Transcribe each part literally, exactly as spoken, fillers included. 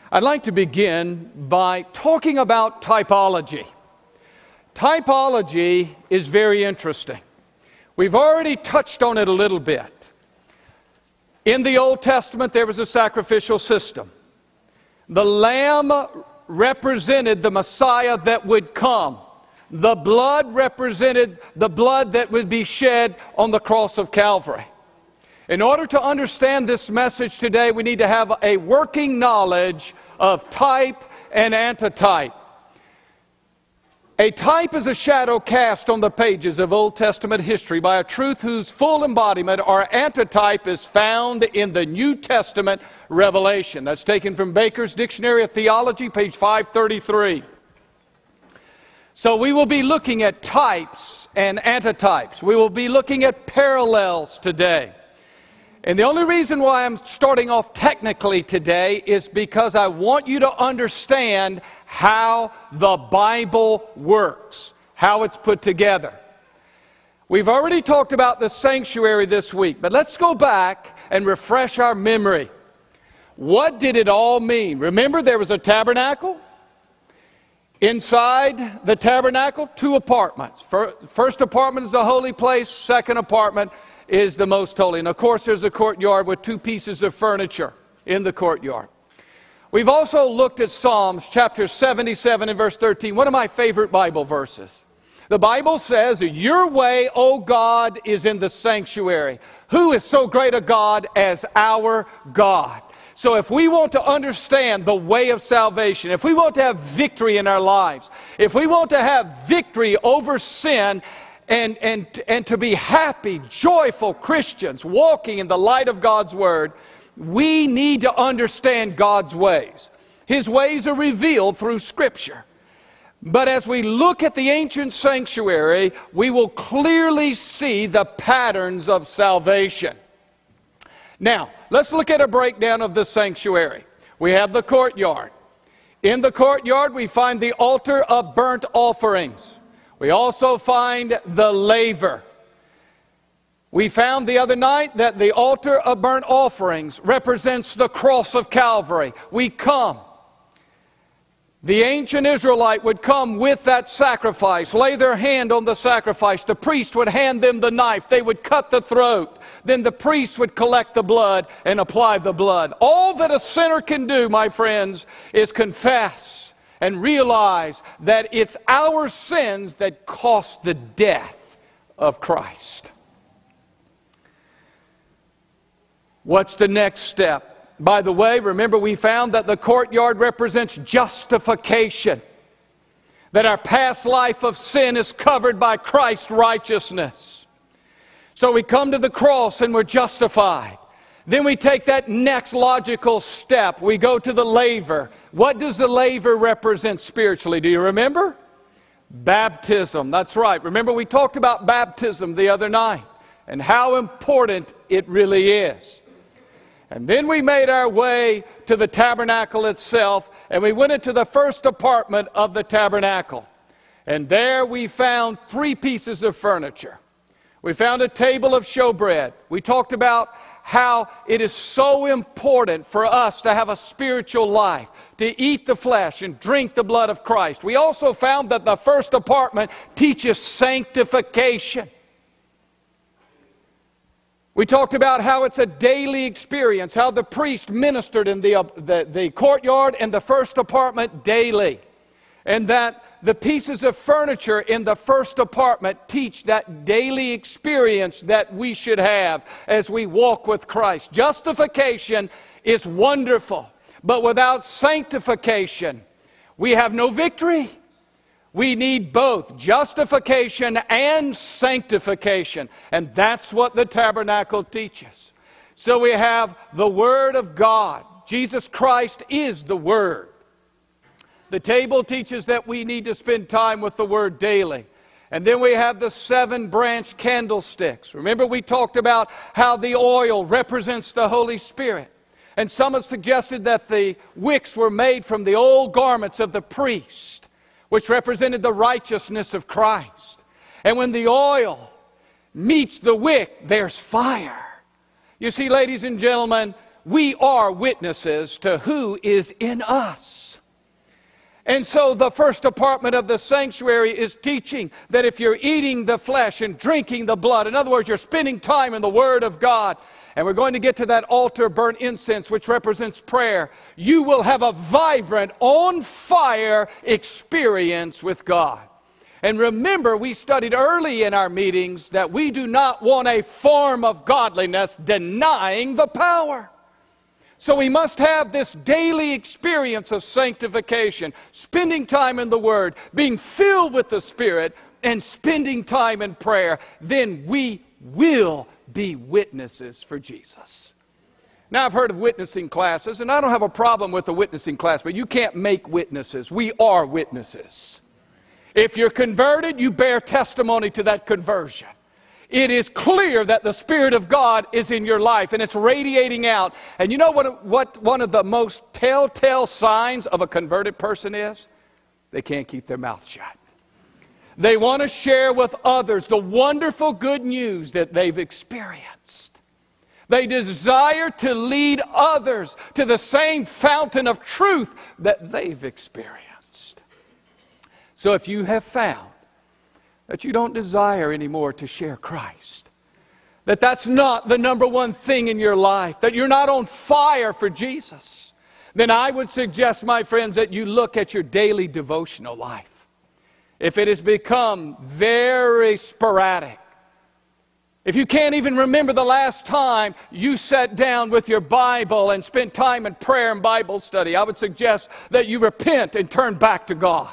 I'd like to begin by talking about typology. Typology is very interesting. We've already touched on it a little bit. In the Old Testament, there was a sacrificial system. The lamb represented the Messiah that would come. The blood represented the blood that would be shed on the cross of Calvary. In order to understand this message today, we need to have a working knowledge of type and antitype. A type is a shadow cast on the pages of Old Testament history by a truth whose full embodiment or antitype is found in the New Testament revelation. That's taken from Baker's Dictionary of Theology, page five thirty-three. So we will be looking at types and antitypes. We will be looking at parallels today. And the only reason why I'm starting off technically today is because I want you to understand how the Bible works, how it's put together. We've already talked about the sanctuary this week, but let's go back and refresh our memory. What did it all mean? Remember, there was a tabernacle. Inside the tabernacle, two apartments. First apartment is the holy place. Second apartment is the most holy. And of course, there's a courtyard with two pieces of furniture in the courtyard. We've also looked at Psalms chapter seventy-seven and verse thirteen, one of my favorite Bible verses. The Bible says, "Your way, O God, is in the sanctuary. Who is so great a God as our God?" So if we want to understand the way of salvation, if we want to have victory in our lives, if we want to have victory over sin, and, and, and to be happy, joyful Christians walking in the light of God's Word, we need to understand God's ways. His ways are revealed through Scripture. But as we look at the ancient sanctuary, we will clearly see the patterns of salvation. Now, let's look at a breakdown of the sanctuary. We have the courtyard. In the courtyard, we find the altar of burnt offerings. We also find the laver. We found the other night that the altar of burnt offerings represents the cross of Calvary. We come. The ancient Israelite would come with that sacrifice, lay their hand on the sacrifice. The priest would hand them the knife. They would cut the throat. Then the priest would collect the blood and apply the blood. All that a sinner can do, my friends, is confess and realize that it's our sins that cost the death of Christ. What's the next step? By the way, remember we found that the courtyard represents justification. That our past life of sin is covered by Christ's righteousness. So we come to the cross and we're justified. Then we take that next logical step. We go to the laver. What does the laver represent spiritually? Do you remember? Baptism. That's right. Remember we talked about baptism the other night and how important it really is. And then we made our way to the tabernacle itself, and we went into the first apartment of the tabernacle. And there we found three pieces of furniture. We found a table of showbread. We talked about how it is so important for us to have a spiritual life, to eat the flesh and drink the blood of Christ. We also found that the first apartment teaches sanctification. We talked about how it's a daily experience, how the priest ministered in the, uh, the, the courtyard and the first apartment daily. And that the pieces of furniture in the first apartment teach that daily experience that we should have as we walk with Christ. Justification is wonderful, but without sanctification, we have no victory. We need both justification and sanctification, and that's what the tabernacle teaches. So we have the Word of God. Jesus Christ is the Word. The table teaches that we need to spend time with the Word daily. And then we have the seven branch candlesticks. Remember we talked about how the oil represents the Holy Spirit. And some have suggested that the wicks were made from the old garments of the priest, which represented the righteousness of Christ. And when the oil meets the wick, there's fire. You see, ladies and gentlemen, we are witnesses to who is in us. And so the first department of the sanctuary is teaching that if you're eating the flesh and drinking the blood, in other words, you're spending time in the Word of God, and we're going to get to that altar burnt incense, which represents prayer, you will have a vibrant, on-fire experience with God. And remember, we studied early in our meetings that we do not want a form of godliness denying the power. So we must have this daily experience of sanctification, spending time in the Word, being filled with the Spirit, and spending time in prayer. Then we will be witnesses for Jesus. Now, I've heard of witnessing classes, and I don't have a problem with the witnessing class, but you can't make witnesses. We are witnesses. If you're converted, you bear testimony to that conversion. It is clear that the Spirit of God is in your life, and it's radiating out. And you know what, what one of the most telltale signs of a converted person is? They can't keep their mouth shut. They want to share with others the wonderful good news that they've experienced. They desire to lead others to the same fountain of truth that they've experienced. So if you have found that you don't desire anymore to share Christ, that that's not the number one thing in your life, that you're not on fire for Jesus, then I would suggest, my friends, that you look at your daily devotional life. If it has become very sporadic, if you can't even remember the last time you sat down with your Bible and spent time in prayer and Bible study, I would suggest that you repent and turn back to God.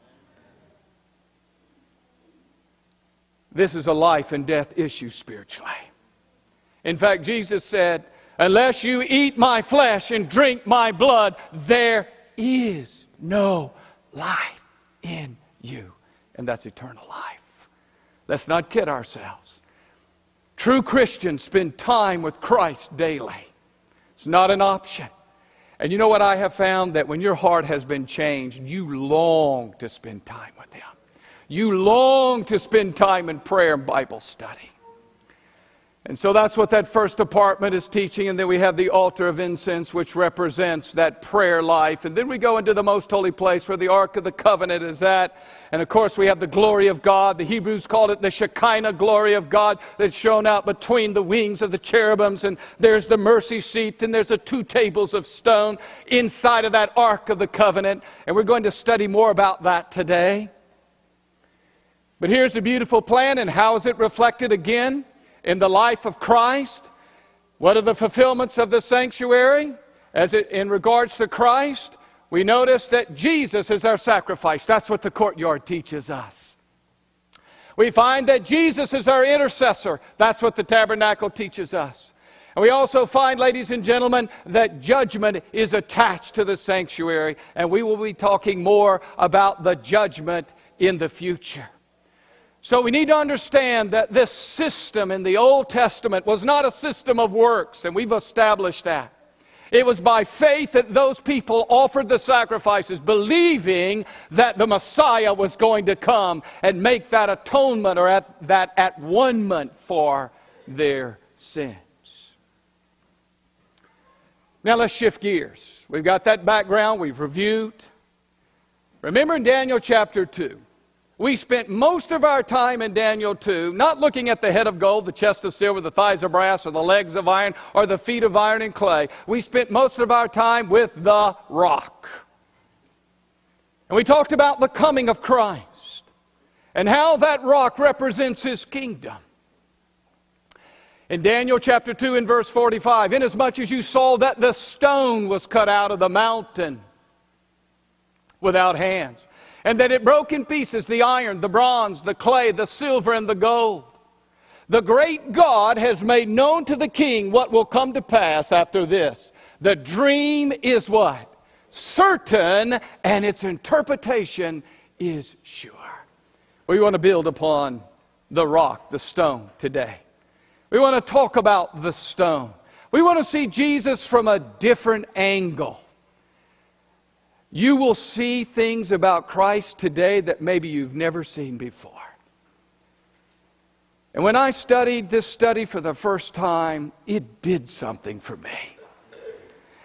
This is a life and death issue spiritually. In fact, Jesus said, unless you eat my flesh and drink my blood, there is no life in you. And that's eternal life. Let's not kid ourselves. True Christians spend time with Christ daily. It's not an option. And you know what I have found? That when your heart has been changed, you long to spend time with Him. You long to spend time in prayer and Bible study. And so that's what that first department is teaching. And then we have the altar of incense, which represents that prayer life. And then we go into the most holy place where the Ark of the Covenant is at. And of course we have the glory of God. The Hebrews called it the Shekinah glory of God that's shown out between the wings of the cherubims. And there's the mercy seat. And there's the two tables of stone inside of that Ark of the Covenant. And we're going to study more about that today. But here's the beautiful plan, and how is it reflected again in the life of Christ? What are the fulfillments of the sanctuary? As it, in regards to Christ, we notice that Jesus is our sacrifice. That's what the courtyard teaches us. We find that Jesus is our intercessor. That's what the tabernacle teaches us. And we also find, ladies and gentlemen, that judgment is attached to the sanctuary. And we will be talking more about the judgment in the future. So we need to understand that this system in the Old Testament was not a system of works, and we've established that. It was by faith that those people offered the sacrifices, believing that the Messiah was going to come and make that atonement or at, that at-one-ment for their sins. Now let's shift gears. We've got that background, we've reviewed. Remember in Daniel chapter two, we spent most of our time in Daniel two not looking at the head of gold, the chest of silver, the thighs of brass, or the legs of iron, or the feet of iron and clay. We spent most of our time with the rock. And we talked about the coming of Christ and how that rock represents His kingdom. In Daniel chapter two and verse forty-five, inasmuch as you saw that the stone was cut out of the mountain without hands, and that it broke in pieces the iron, the bronze, the clay, the silver, and the gold. The great God has made known to the king what will come to pass after this. The dream is what? Certain, and its interpretation is sure. We want to build upon the rock, the stone, today. We want to talk about the stone. We want to see Jesus from a different angle. You will see things about Christ today that maybe you've never seen before. And when I studied this study for the first time, it did something for me.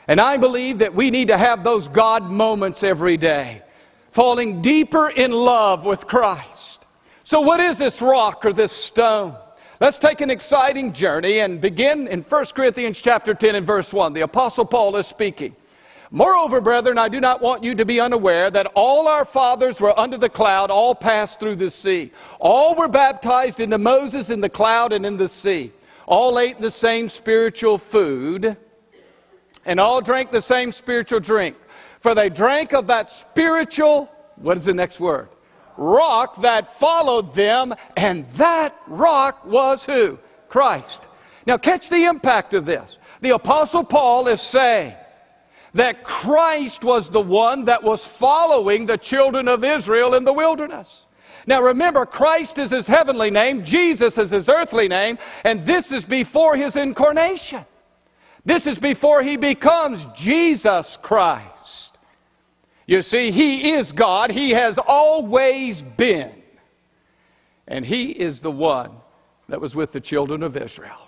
And I believe that we need to have those God moments every day, falling deeper in love with Christ. So what is this rock or this stone? Let's take an exciting journey and begin in First Corinthians chapter ten and verse one. The Apostle Paul is speaking. Moreover, brethren, I do not want you to be unaware that all our fathers were under the cloud, all passed through the sea. All were baptized into Moses in the cloud and in the sea. All ate the same spiritual food, and all drank the same spiritual drink. For they drank of that spiritual, what is the next word? Rock that followed them, and that rock was who? Christ. Now catch the impact of this. The Apostle Paul is saying that Christ was the one that was following the children of Israel in the wilderness. Now remember, Christ is his heavenly name, Jesus is his earthly name, and this is before his incarnation. This is before he becomes Jesus Christ. You see, he is God. He has always been. And he is the one that was with the children of Israel.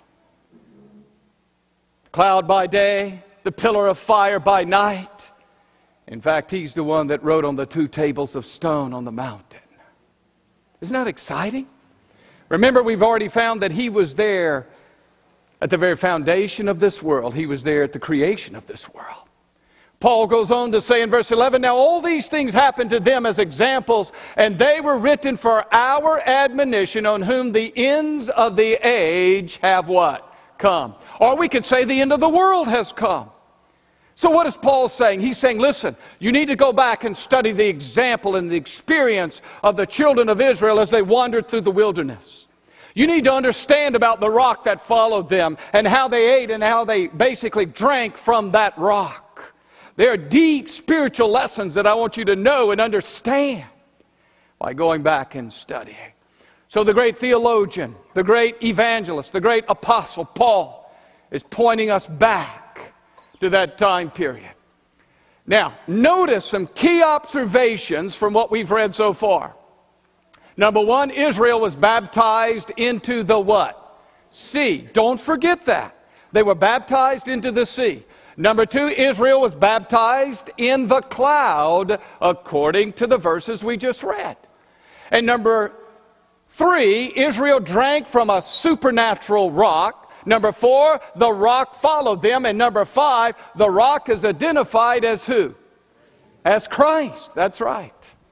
Cloud by day, the pillar of fire by night. In fact, he's the one that wrote on the two tables of stone on the mountain. Isn't that exciting? Remember, we've already found that he was there at the very foundation of this world. He was there at the creation of this world. Paul goes on to say in verse eleven, now all these things happened to them as examples, and they were written for our admonition, on whom the ends of the age have what? Come. Or we could say the end of the world has come. So what is Paul saying? He's saying, listen, you need to go back and study the example and the experience of the children of Israel as they wandered through the wilderness. You need to understand about the rock that followed them and how they ate and how they basically drank from that rock. There are deep spiritual lessons that I want you to know and understand by going back and studying. So the great theologian, the great evangelist, the great apostle Paul is pointing us back to that time period. Now, notice some key observations from what we've read so far. Number one, Israel was baptized into the what? Sea. Don't forget that. They were baptized into the sea. Number two, Israel was baptized in the cloud, according to the verses we just read. And number three, Israel drank from a supernatural rock. Number four, the rock followed them. And number five, the rock is identified as who? As Christ. That's right.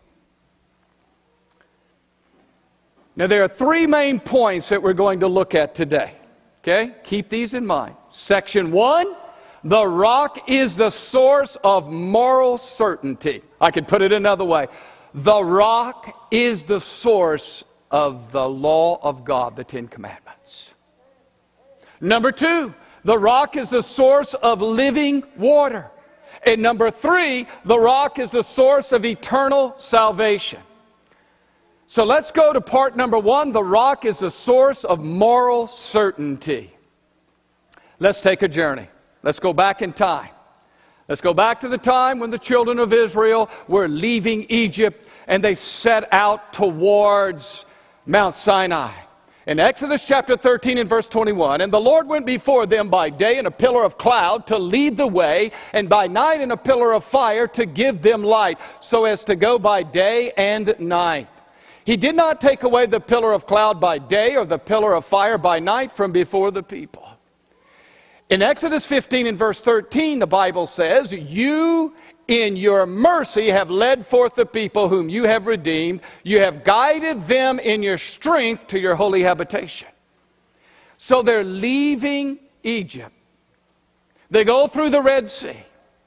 Now there are three main points that we're going to look at today. Okay? Keep these in mind. Section one, the rock is the source of moral certainty. I could put it another way. The rock is the source of the law of God, the Ten Commandments. Number two, the rock is the source of living water. And number three, the rock is the source of eternal salvation. So let's go to part number one. The rock is the source of moral certainty. Let's take a journey. Let's go back in time. Let's go back to the time when the children of Israel were leaving Egypt and they set out towards Mount Sinai. In Exodus chapter thirteen and verse twenty-one, and the Lord went before them by day in a pillar of cloud to lead the way, and by night in a pillar of fire to give them light, so as to go by day and night. He did not take away the pillar of cloud by day or the pillar of fire by night from before the people. In Exodus fifteen and verse thirteen, the Bible says, you in your mercy have led forth the people whom you have redeemed. You have guided them in your strength to your holy habitation. So they're leaving Egypt. They go through the Red Sea.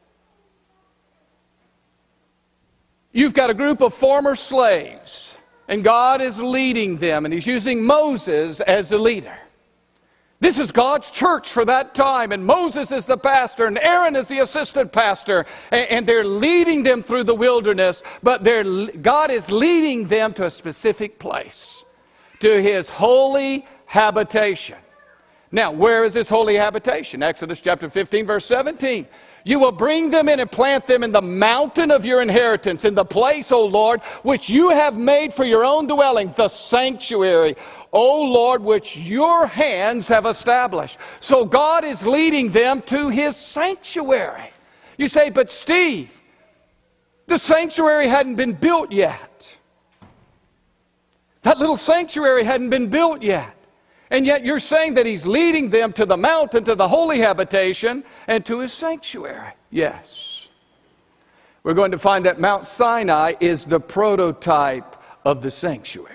You've got a group of former slaves, and God is leading them, and He's using Moses as the leader. This is God's church for that time, and Moses is the pastor, and Aaron is the assistant pastor, and, and they're leading them through the wilderness, but they're, God is leading them to a specific place, to His holy habitation. Now, where is His holy habitation? Exodus chapter fifteen, verse seventeen. You will bring them in and plant them in the mountain of your inheritance, in the place, O Lord, which you have made for your own dwelling, the sanctuary, O Lord, which your hands have established. So God is leading them to His sanctuary. You say, but Steve, the sanctuary hadn't been built yet. That little sanctuary hadn't been built yet. And yet you're saying that He's leading them to the mountain, to the holy habitation, and to His sanctuary. Yes. We're going to find that Mount Sinai is the prototype of the sanctuary.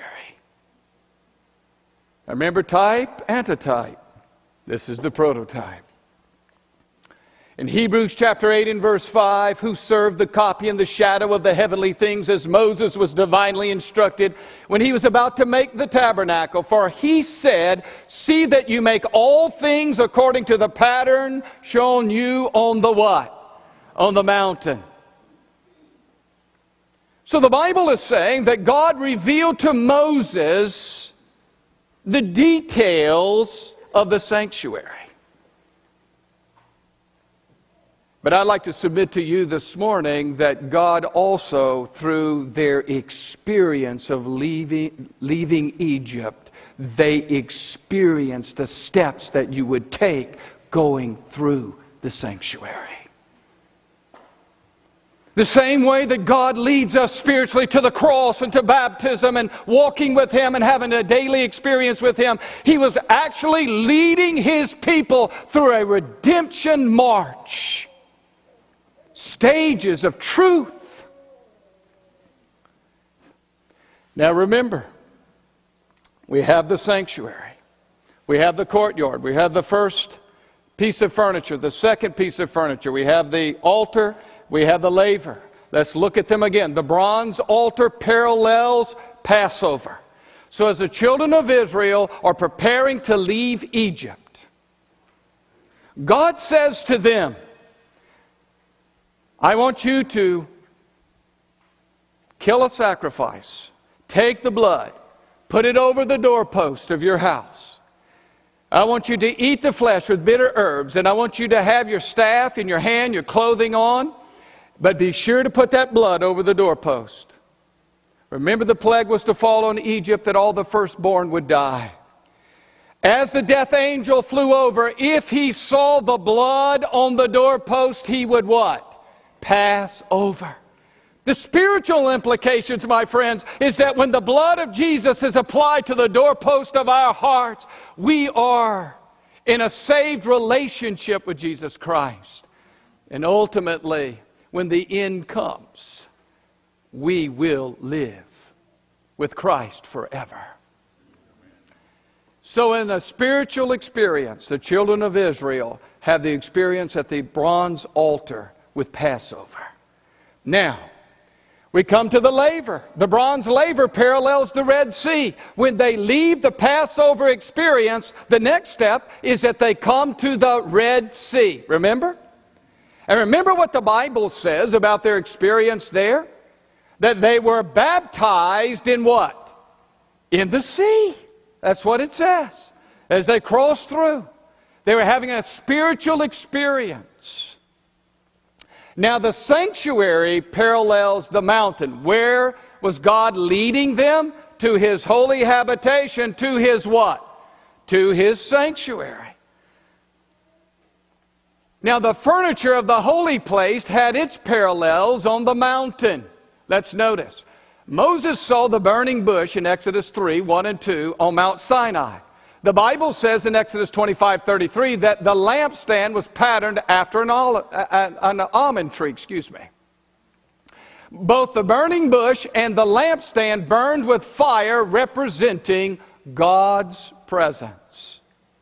Remember, type, antitype. This is the prototype. In Hebrews chapter eight and verse five, who served the copy in the shadow of the heavenly things as Moses was divinely instructed when he was about to make the tabernacle. For he said, see that you make all things according to the pattern shown you on the what? On the mountain. So the Bible is saying that God revealed to Moses the details of the sanctuary. But I'd like to submit to you this morning that God also, through their experience of leaving, leaving Egypt, they experienced the steps that you would take going through the sanctuary. The same way that God leads us spiritually to the cross and to baptism and walking with Him and having a daily experience with Him, He was actually leading His people through a redemption march. Stages of truth. Now remember, we have the sanctuary. We have the courtyard. We have the first piece of furniture, the second piece of furniture. We have the altar. We have the laver. Let's look at them again. The bronze altar parallels Passover. So as the children of Israel are preparing to leave Egypt, God says to them, I want you to kill a sacrifice, take the blood, put it over the doorpost of your house. I want you to eat the flesh with bitter herbs, and I want you to have your staff in your hand, your clothing on, but be sure to put that blood over the doorpost. Remember, the plague was to fall on Egypt that all the firstborn would die. As the death angel flew over, if he saw the blood on the doorpost, he would what? Pass over. The spiritual implications, my friends, is that when the blood of Jesus is applied to the doorpost of our hearts, we are in a saved relationship with Jesus Christ. And ultimately, when the end comes, we will live with Christ forever. So in the spiritual experience, the children of Israel have the experience at the bronze altar with Passover. Now, we come to the laver. The bronze laver parallels the Red Sea. When they leave the Passover experience, the next step is that they come to the Red Sea. Remember? And remember what the Bible says about their experience there? That they were baptized in what? In the sea. That's what it says. As they crossed through, they were having a spiritual experience. Now the sanctuary parallels the mountain. Where was God leading them? To His holy habitation, to His what? To His sanctuary. Now the furniture of the holy place had its parallels on the mountain. Let's notice. Moses saw the burning bush in Exodus three, one and two on Mount Sinai. The Bible says in Exodus twenty-five thirty-three that the lampstand was patterned after an, olive, an, an almond tree. Excuse me. Both the burning bush and the lampstand burned with fire, representing God's presence.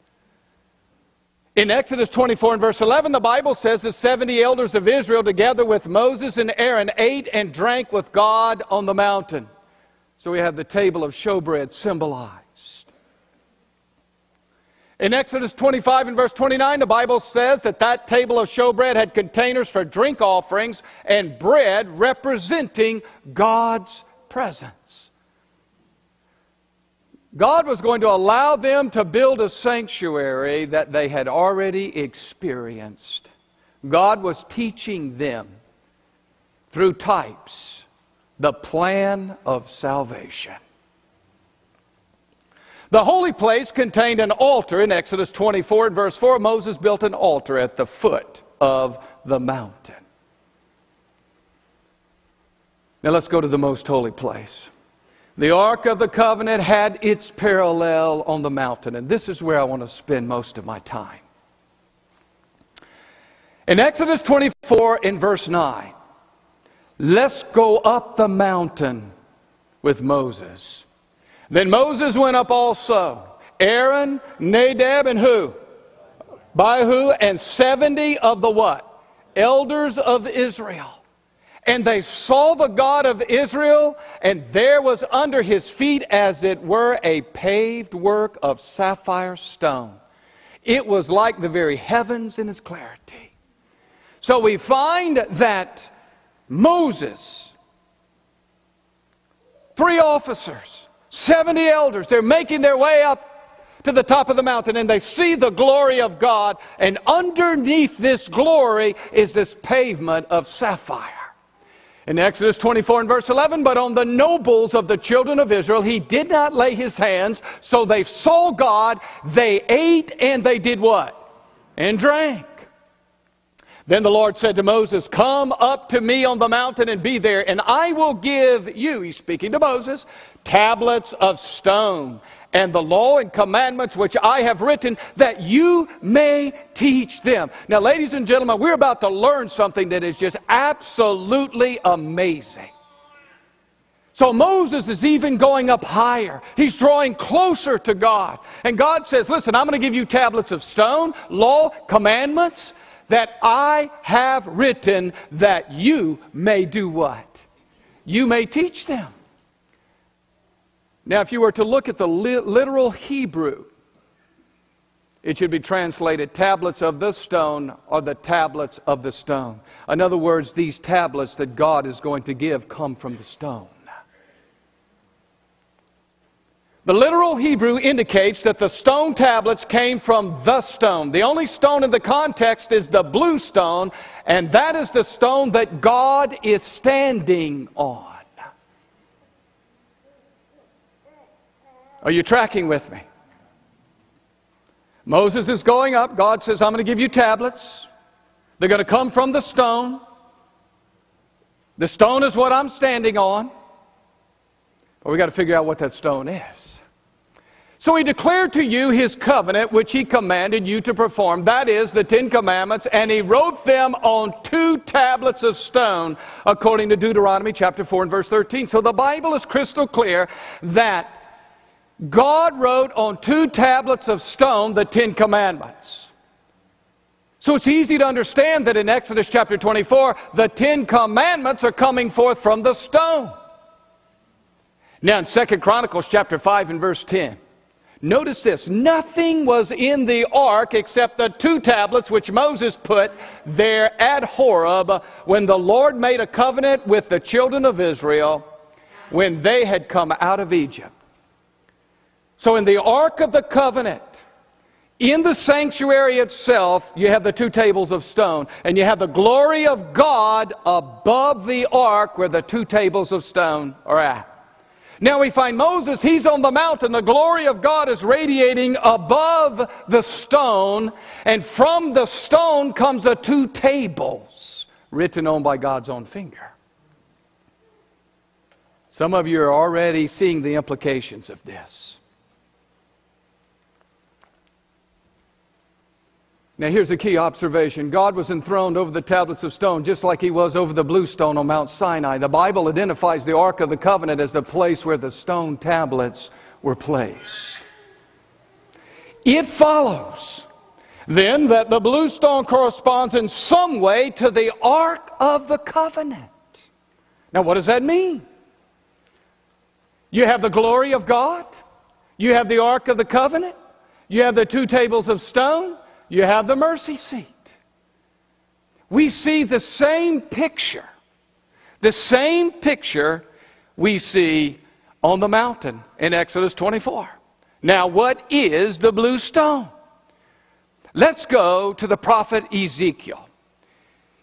In Exodus twenty-four and verse eleven, the Bible says the seventy elders of Israel, together with Moses and Aaron, ate and drank with God on the mountain. So we have the table of showbread symbolized. In Exodus twenty-five and verse twenty-nine, the Bible says that that table of showbread had containers for drink offerings and bread representing God's presence. God was going to allow them to build a sanctuary that they had already experienced God was teaching them through types the plan of salvation. The holy place contained an altar. In Exodus twenty-four and verse four, Moses built an altar at the foot of the mountain. Now let's go to the most holy place. The Ark of the Covenant had its parallel on the mountain, and this is where I want to spend most of my time. In Exodus twenty-four in verse nine, let's go up the mountain with Moses. Then Moses went up also, Aaron, Nadab, and who? Abihu, and seventy of the what? Elders of Israel. And they saw the God of Israel, and there was under his feet, as it were, a paved work of sapphire stone. It was like the very heavens in its clarity. So we find that Moses, three officers, seventy elders, they're making their way up to the top of the mountain, and they see the glory of God, and underneath this glory is this pavement of sapphire. In Exodus twenty-four and verse eleven, but on the nobles of the children of Israel he did not lay his hands, so they saw God, they ate, and they did what? And drank. Then the Lord said to Moses, come up to me on the mountain and be there, and I will give you, he's speaking to Moses, tablets of stone, and the law and commandments which I have written, that you may teach them. Now, ladies and gentlemen, we're about to learn something that is just absolutely amazing. So Moses is even going up higher. He's drawing closer to God. And God says, listen, I'm going to give you tablets of stone, law, commandments, that I have written, that you may do what? You may teach them. Now, if you were to look at the li- literal Hebrew, it should be translated, tablets of the stone are the tablets of the stone. In other words, these tablets that God is going to give come from the stone. The literal Hebrew indicates that the stone tablets came from the stone. The only stone in the context is the blue stone, and that is the stone that God is standing on. Are you tracking with me? Moses is going up. God says, I'm going to give you tablets. They're going to come from the stone. The stone is what I'm standing on. But we've got to figure out what that stone is. So he declared to you his covenant, which he commanded you to perform. That is the Ten Commandments. And he wrote them on two tablets of stone, according to Deuteronomy chapter four and verse thirteen. So the Bible is crystal clear that God wrote on two tablets of stone the Ten Commandments. So it's easy to understand that in Exodus chapter twenty-four, the Ten Commandments are coming forth from the stone. Now in Second Chronicles chapter five and verse ten, notice this, nothing was in the ark except the two tablets which Moses put there at Horeb when the Lord made a covenant with the children of Israel when they had come out of Egypt. So in the Ark of the Covenant, in the sanctuary itself, you have the two tables of stone, and you have the glory of God above the ark where the two tables of stone are at. Now we find Moses, he's on the mountain. The glory of God is radiating above the stone, and from the stone comes the two tables written on by God's own finger. Some of you are already seeing the implications of this. Now here's a key observation. God was enthroned over the tablets of stone just like he was over the blue stone on Mount Sinai. The Bible identifies the Ark of the Covenant as the place where the stone tablets were placed. It follows then that the blue stone corresponds in some way to the Ark of the Covenant. Now what does that mean? You have the glory of God. You have the Ark of the Covenant. You have the two tables of stone. You have the mercy seat. We see the same picture. The same picture we see on the mountain in Exodus twenty-four. Now, what is the blue stone? Let's go to the prophet Ezekiel.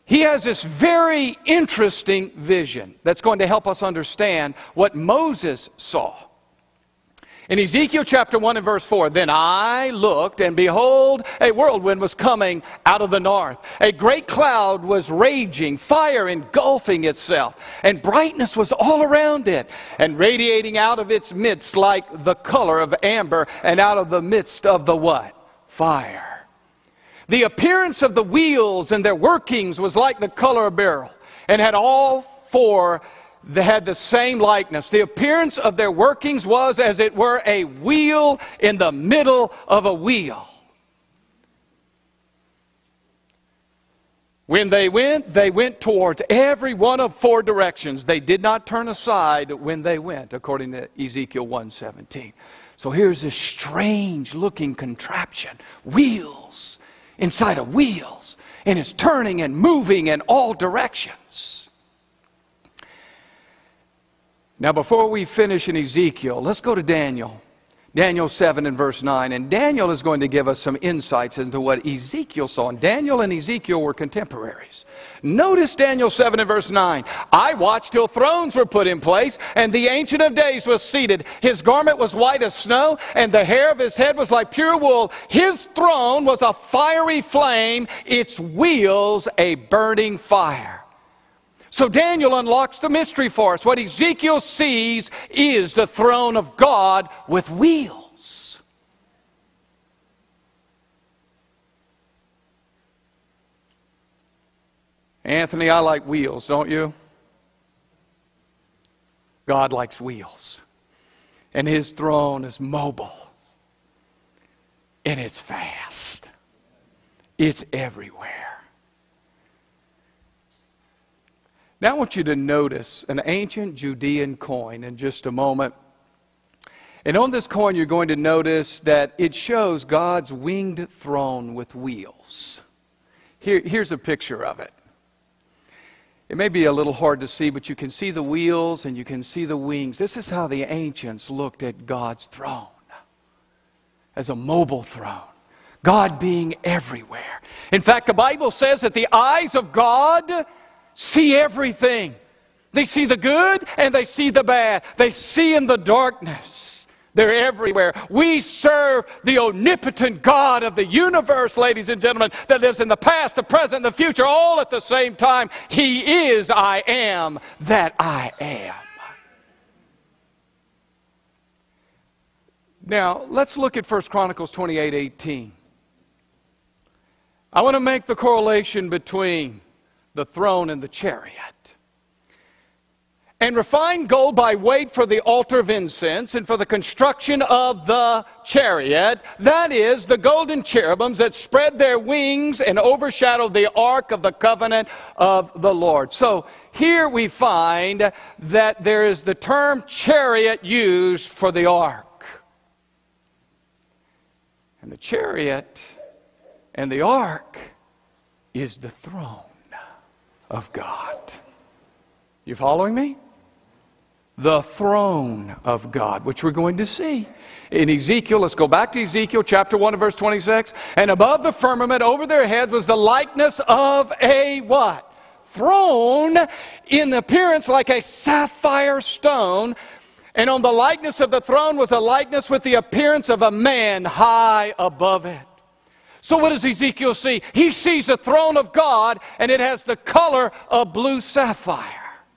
he has this very interesting vision that's going to help us understand what Moses saw. In Ezekiel chapter one and verse four, then I looked, and behold, a whirlwind was coming out of the north. A great cloud was raging, fire engulfing itself, and brightness was all around it, and radiating out of its midst like the color of amber, and out of the midst of the what? Fire. The appearance of the wheels and their workings was like the color of beryl, and had all four They had the same likeness. The appearance of their workings was as it were a wheel in the middle of a wheel. When they went, they went towards every one of four directions. They did not turn aside when they went, according to Ezekiel one seventeen. So here's this strange looking contraption. Wheels inside of wheels. And it's turning and moving in all directions. Now, before we finish in Ezekiel, let's go to Daniel. Daniel seven and verse nine. And Daniel is going to give us some insights into what Ezekiel saw. And Daniel and Ezekiel were contemporaries. Notice Daniel seven and verse nine. I watched till thrones were put in place, and the Ancient of Days was seated. His garment was white as snow, and the hair of his head was like pure wool. His throne was a fiery flame, its wheels a burning fire. So Daniel unlocks the mystery for us. What Ezekiel sees is the throne of God with wheels. Anthony, I like wheels, don't you? God likes wheels. And His throne is mobile. And it's fast. It's everywhere. Now I want you to notice an ancient Judean coin in just a moment. And on this coin you're going to notice that it shows God's winged throne with wheels. Here, here's a picture of it. It may be a little hard to see, but you can see the wheels and you can see the wings. This is how the ancients looked at God's throne, as a mobile throne. God being everywhere. In fact, the Bible says that the eyes of God see everything. They see the good and they see the bad. They see in the darkness. They're everywhere. We serve the omnipotent God of the universe, ladies and gentlemen, that lives in the past, the present, and the future, all at the same time. He is I am that I am. Now, let's look at First Chronicles twenty-eight eighteen. I want to make the correlation between the throne and the chariot. And refined gold by weight for the altar of incense, and for the construction of the chariot, that is, the golden cherubims that spread their wings and overshadowed the ark of the covenant of the Lord. So here we find that there is the term chariot used for the ark. And the chariot and the ark is the throne of God. You following me? The throne of God, which we're going to see in Ezekiel. Let's go back to Ezekiel chapter one and verse twenty-six. And above the firmament over their heads was the likeness of a what? Throne, in appearance like a sapphire stone. And on the likeness of the throne was a likeness with the appearance of a man high above it. So what does Ezekiel see? He sees the throne of God, and it has the color of blue sapphire.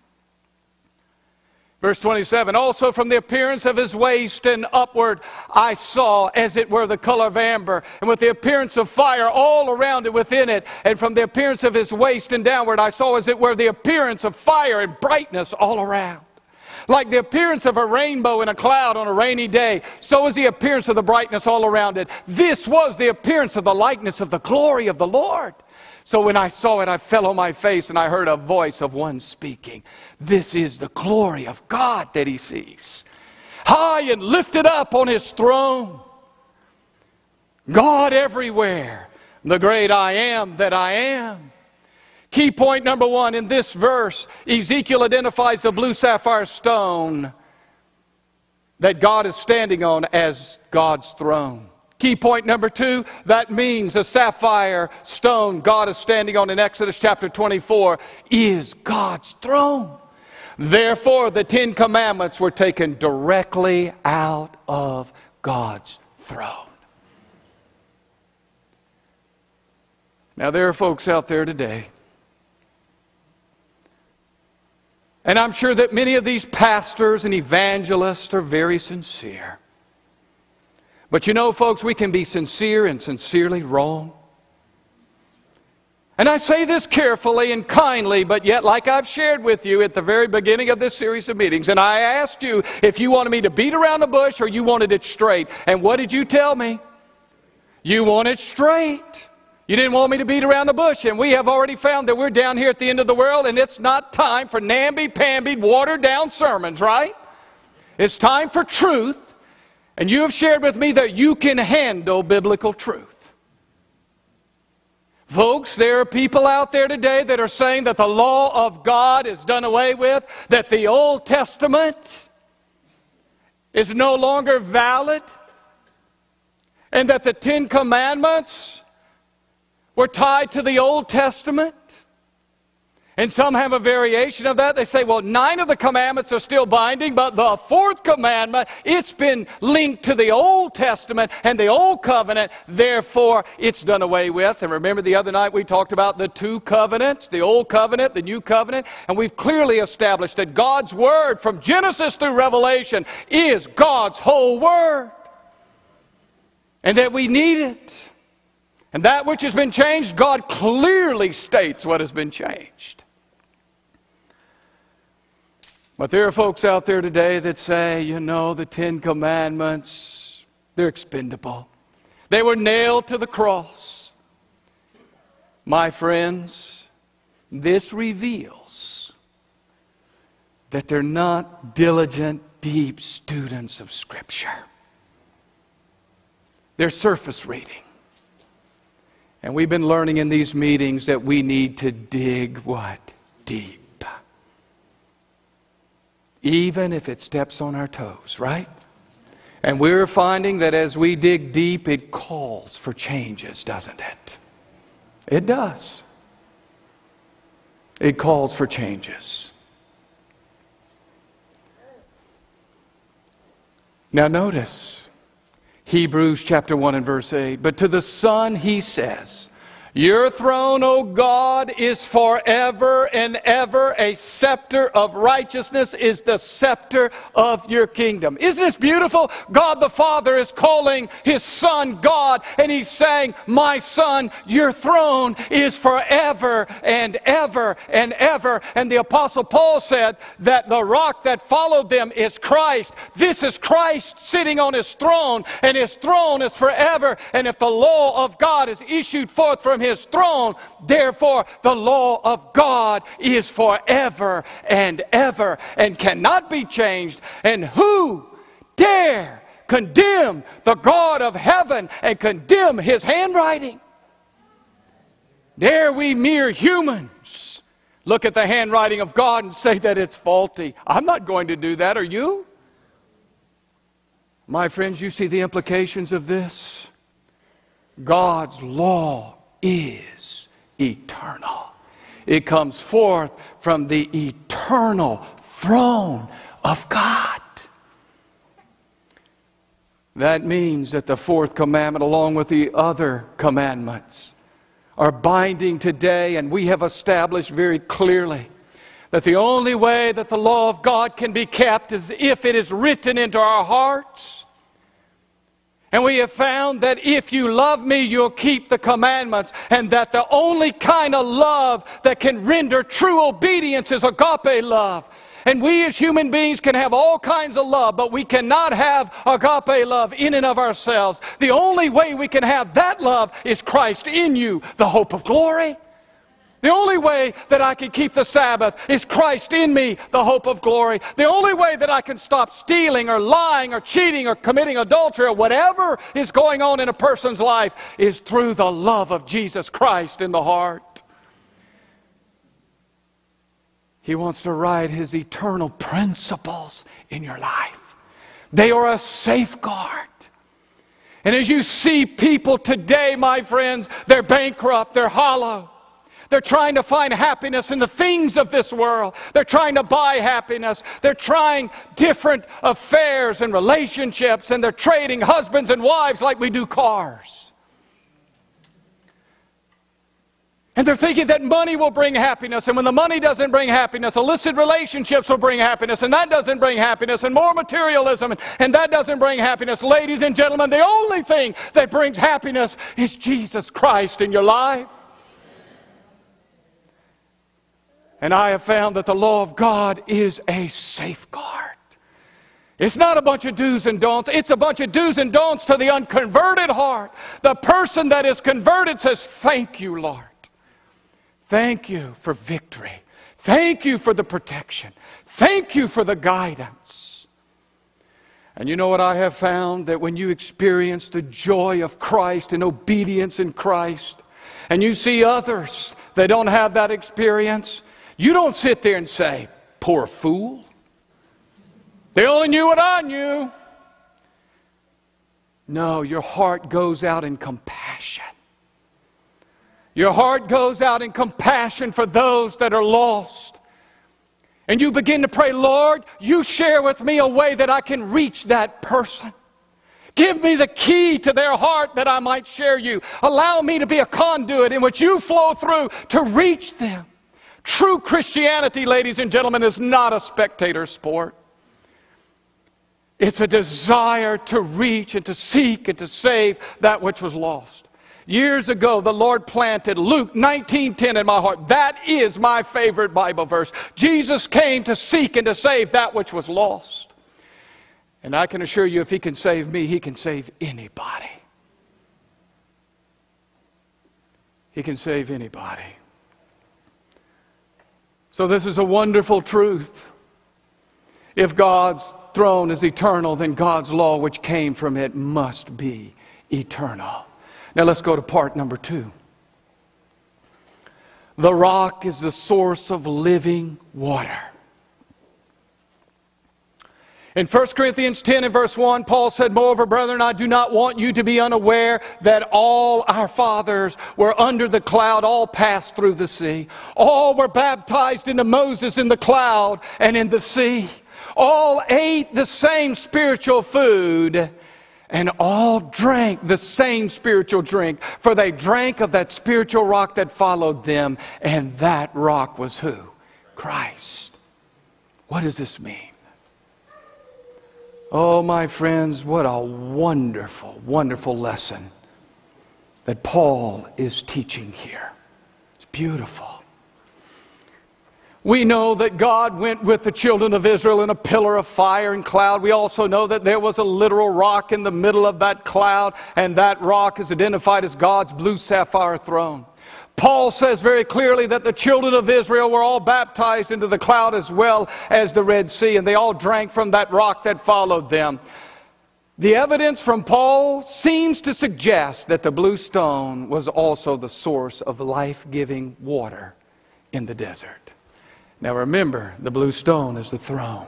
Verse twenty-seven, also from the appearance of his waist and upward, I saw as it were the color of amber, and with the appearance of fire all around it within it. And from the appearance of his waist and downward, I saw as it were the appearance of fire and brightness all around. Like the appearance of a rainbow in a cloud on a rainy day, so is the appearance of the brightness all around it. This was the appearance of the likeness of the glory of the Lord. So when I saw it, I fell on my face, and I heard a voice of one speaking. This is the glory of God that he sees, high and lifted up on his throne. God everywhere, the great I am that I am. Key point number one in this verse, Ezekiel identifies the blue sapphire stone that God is standing on as God's throne. Key point number two, that means the sapphire stone God is standing on in Exodus chapter twenty-four is God's throne. Therefore, the Ten Commandments were taken directly out of God's throne. Now, there are folks out there today, and I'm sure that many of these pastors and evangelists are very sincere. But you know, folks, we can be sincere and sincerely wrong. And I say this carefully and kindly, but yet, like I've shared with you at the very beginning of this series of meetings, and I asked you if you wanted me to beat around the bush or you wanted it straight. And what did you tell me? You want it straight. You didn't want me to beat around the bush. And we have already found that we're down here at the end of the world, and it's not time for namby-pamby, watered-down sermons, right? It's time for truth. And you have shared with me that you can handle biblical truth. Folks, there are people out there today that are saying that the law of God is done away with, that the Old Testament is no longer valid, and that the Ten Commandments were tied to the Old Testament. And some have a variation of that. They say, well, nine of the commandments are still binding, but the fourth commandment, it's been linked to the Old Testament and the Old Covenant. Therefore, it's done away with. And remember the other night we talked about the two covenants, the Old Covenant, the New Covenant. And we've clearly established that God's Word from Genesis through Revelation is God's whole Word. And that we need it. And that which has been changed, God clearly states what has been changed. But there are folks out there today that say, you know, the Ten Commandments, they're expendable. They were nailed to the cross. My friends, this reveals that they're not diligent, deep students of Scripture. They're surface reading. And we've been learning in these meetings that we need to dig what? Deep. Even if it steps on our toes, right? And we're finding that as we dig deep, it calls for changes, doesn't it? It does. It calls for changes. Now notice, Hebrews chapter one and verse eight. But to the Son he says, your throne, O God, is forever and ever. A scepter of righteousness is the scepter of your kingdom. Isn't this beautiful? God the Father is calling his Son God, and he's saying, my Son, your throne is forever and ever and ever. And the Apostle Paul said that the rock that followed them is Christ. This is Christ sitting on his throne, and his throne is forever. And if the law of God is issued forth from his throne, therefore the law of God is forever and ever and cannot be changed. And who dare condemn the God of heaven and condemn his handwriting? Dare we mere humans look at the handwriting of God and say that it's faulty? I'm not going to do that, are you? My friends, you see the implications of this? God's law is eternal. It comes forth from the eternal throne of God. That means that the fourth commandment, along with the other commandments, are binding today, and we have established very clearly that the only way that the law of God can be kept is if it is written into our hearts. And we have found that if you love me, you'll keep the commandments. And that the only kind of love that can render true obedience is agape love. And we as human beings can have all kinds of love, but we cannot have agape love in and of ourselves. The only way we can have that love is Christ in you, the hope of glory. The only way that I can keep the Sabbath is Christ in me, the hope of glory. The only way that I can stop stealing or lying or cheating or committing adultery or whatever is going on in a person's life is through the love of Jesus Christ in the heart. He wants to write his eternal principles in your life. They are a safeguard. And as you see people today, my friends, they're bankrupt, they're hollow. They're trying to find happiness in the things of this world. They're trying to buy happiness. They're trying different affairs and relationships, and they're trading husbands and wives like we do cars. And they're thinking that money will bring happiness, and when the money doesn't bring happiness, illicit relationships will bring happiness, and that doesn't bring happiness, and more materialism, and that doesn't bring happiness. Ladies and gentlemen, the only thing that brings happiness is Jesus Christ in your life. And I have found that the law of God is a safeguard. It's not a bunch of do's and don'ts. It's a bunch of do's and don'ts to the unconverted heart. The person that is converted says, thank you, Lord. Thank you for victory. Thank you for the protection. Thank you for the guidance. And you know what I have found? That when you experience the joy of Christ and obedience in Christ, and you see others that don't have that experience, you don't sit there and say, poor fool. They only knew what I knew. No, your heart goes out in compassion. Your heart goes out in compassion for those that are lost. And you begin to pray, Lord, you share with me a way that I can reach that person. Give me the key to their heart that I might share you. Allow me to be a conduit in which you flow through to reach them. True Christianity, ladies and gentlemen, is not a spectator sport. It's a desire to reach and to seek and to save that which was lost. Years ago, the Lord planted Luke nineteen ten in my heart. That is my favorite Bible verse. Jesus came to seek and to save that which was lost. And I can assure you, if He can save me, He can save anybody. He can save anybody. So this is a wonderful truth. If God's throne is eternal, then God's law which came from it must be eternal. Now let's go to part number two. The rock is the source of living water. In First Corinthians ten and verse one, Paul said, moreover, brethren, I do not want you to be unaware that all our fathers were under the cloud, all passed through the sea. All were baptized into Moses in the cloud and in the sea. All ate the same spiritual food, and all drank the same spiritual drink. For they drank of that spiritual rock that followed them, and that rock was who? Christ. What does this mean? Oh, my friends, what a wonderful, wonderful lesson that Paul is teaching here. It's beautiful. We know that God went with the children of Israel in a pillar of fire and cloud. We also know that there was a literal rock in the middle of that cloud, and that rock is identified as God's blue sapphire throne. Paul says very clearly that the children of Israel were all baptized into the cloud as well as the Red Sea, and they all drank from that rock that followed them. The evidence from Paul seems to suggest that the blue stone was also the source of life-giving water in the desert. Now remember, the blue stone is the throne.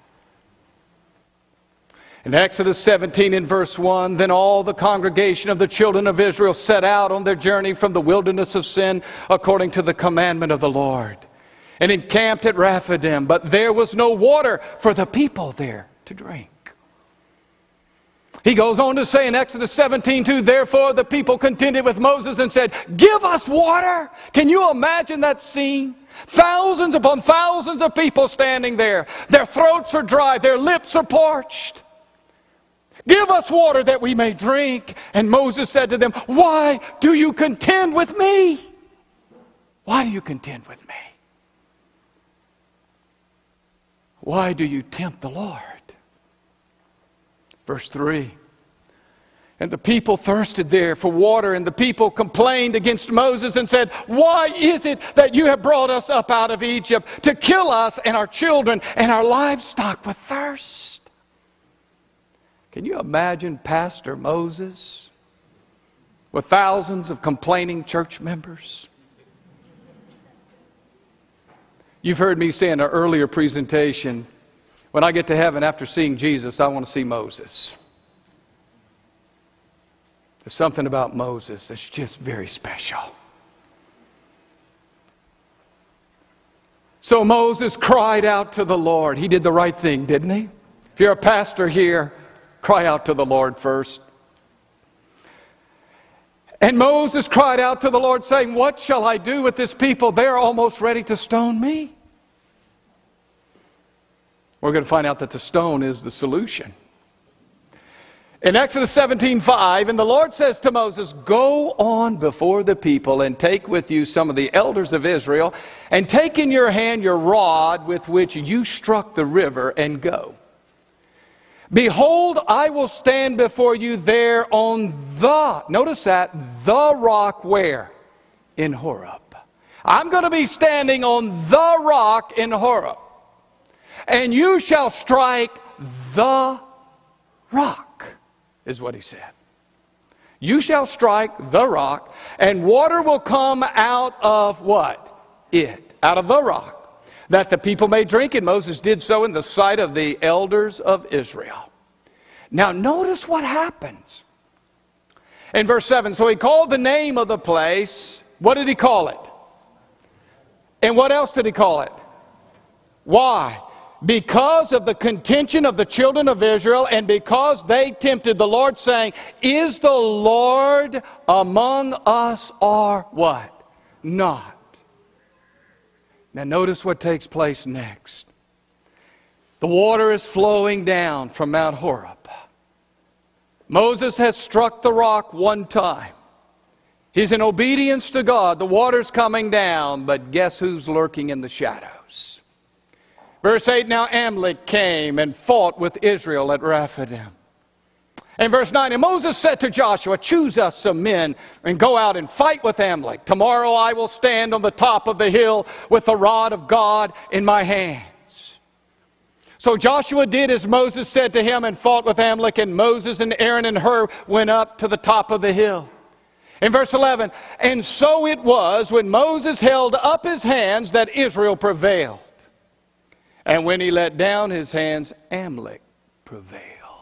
In Exodus seventeen in verse one, then all the congregation of the children of Israel set out on their journey from the wilderness of sin according to the commandment of the Lord, and encamped at Rephidim. But there was no water for the people there to drink. He goes on to say in Exodus seventeen two, therefore the people contended with Moses and said, give us water. Can you imagine that scene? Thousands upon thousands of people standing there. Their throats are dry. Their lips are parched. Give us water that we may drink. And Moses said to them, why do you contend with me? Why do you contend with me? Why do you tempt the Lord? Verse three. And the people thirsted there for water, and the people complained against Moses and said, why is it that you have brought us up out of Egypt to kill us and our children and our livestock with thirst? Can you imagine Pastor Moses with thousands of complaining church members? You've heard me say in an earlier presentation, when I get to heaven after seeing Jesus, I want to see Moses. There's something about Moses that's just very special. So Moses cried out to the Lord. He did the right thing, didn't he? If you're a pastor here, cry out to the Lord first. And Moses cried out to the Lord, saying, what shall I do with this people? They're almost ready to stone me. We're going to find out that the stone is the solution. In Exodus seventeen five, and the Lord says to Moses, go on before the people and take with you some of the elders of Israel, and take in your hand your rod with which you struck the river, and go. Behold, I will stand before you there on the, notice that, the rock where? In Horeb. I'm going to be standing on the rock in Horeb. And you shall strike the rock, is what he said. You shall strike the rock, and water will come out of what? It. Out of the rock, that the people may drink. And Moses did so in the sight of the elders of Israel. Now notice what happens. In verse seven, so he called the name of the place. What did he call it? And what else did he call it? Why? Because of the contention of the children of Israel, and because they tempted the Lord, saying, is the Lord among us or what? Not. Now notice what takes place next. The water is flowing down from Mount Horeb. Moses has struck the rock one time. He's in obedience to God. The water's coming down, but guess who's lurking in the shadows? Verse eight, now Amalek came and fought with Israel at Rephidim. And verse nine, and Moses said to Joshua, choose us some men and go out and fight with Amalek. Tomorrow I will stand on the top of the hill with the rod of God in my hands. So Joshua did as Moses said to him and fought with Amalek, and Moses and Aaron and Hur went up to the top of the hill. In verse eleven, and so it was when Moses held up his hands that Israel prevailed. And when he let down his hands, Amalek prevailed.